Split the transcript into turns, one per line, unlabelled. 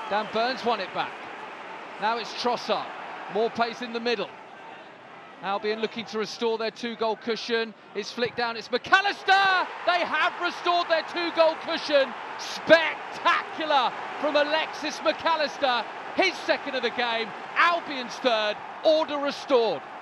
Dan Burns won it back. Now it's Trossard. More pace in the middle. Albion looking to restore their 2-goal cushion. It's flicked down, it's McAllister! They have restored their 2-goal cushion. Spectacular from Alexis McAllister. His second of the game, Albion's third, order restored.